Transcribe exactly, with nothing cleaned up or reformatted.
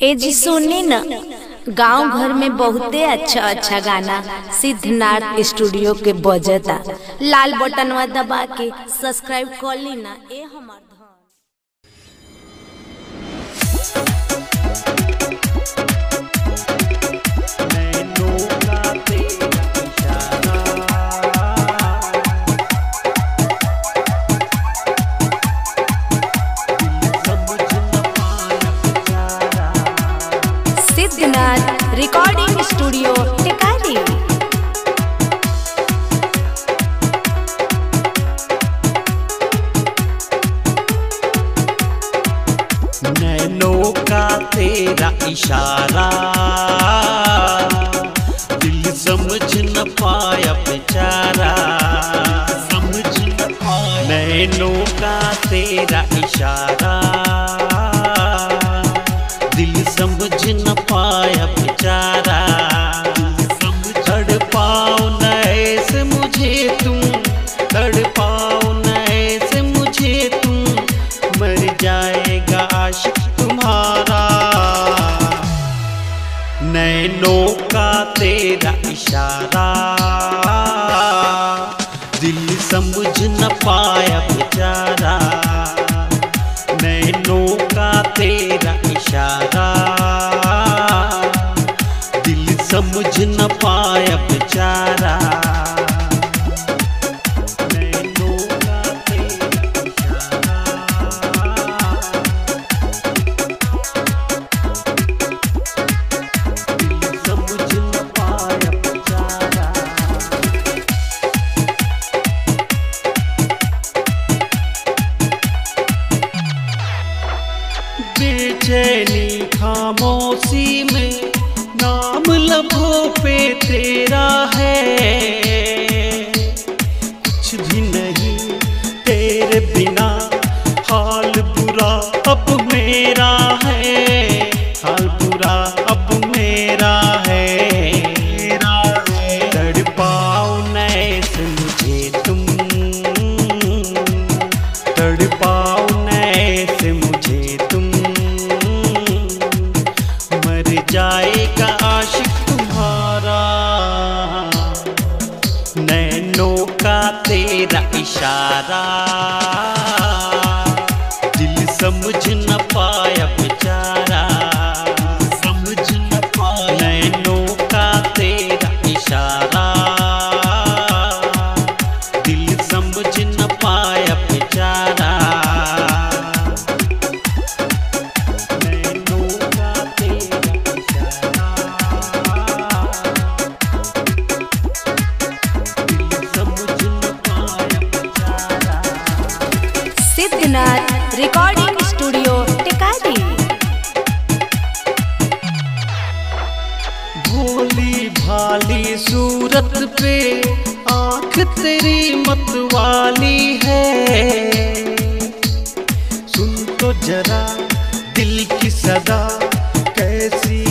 ए जी सुनी न, गांव घर में बहुते अच्छा अच्छा गाना सिद्धनाथ स्टूडियो के बजता। लाल बटनवा दबा के सब्सक्राइब कर ली ना। ए हमार सिद्धनाथ रिकॉर्डिंग स्टूडियो टिकारी। नैनों का तेरा इशारा दिल समझ न पाया बेचारा, समझ न पाया। नैनों का तेरा इशारा दिल समझ न पाया बेचारा। तड़पाओ न ऐसे मुझे तुम, तड़पाओ न ऐसे मुझे तुम, मर जाएगा आशिक तुम्हारा। नैनों का तेरा इशारा दिल समझ न पाया बेचारा। नैनों का तेरा इशारा दिल समझ न पाया बेचारा। नैनों का तेरा इशारा दिल समझ न पाया बेचारा। बेचैनी खामोशी में नाम लबों पे तेरा है, कुछ भी नहीं तेरे बिना हाल बुरा अब मेरा है, हाल बुरा अब मेरा है। तड़पाओ न ऐसे मुझे तुम, तड़पाओ न ऐसे मुझे तुम, मर जाएगा आशिक तुम्हारा। नैनों का तेरा इशारा दिल समझ न पाया बेचारा, समझ न पाया। नैनों का तेरा इशारा दिल समझ न पाया बेचारा। नैनों का तेरा इशारा दिल समझ न पाया बेचारा। Siddhnath recording studio Tikari. भोली भाली सूरत पे आँख तेरी मतवाली है, सुन तो जरा दिल की सदा कैसी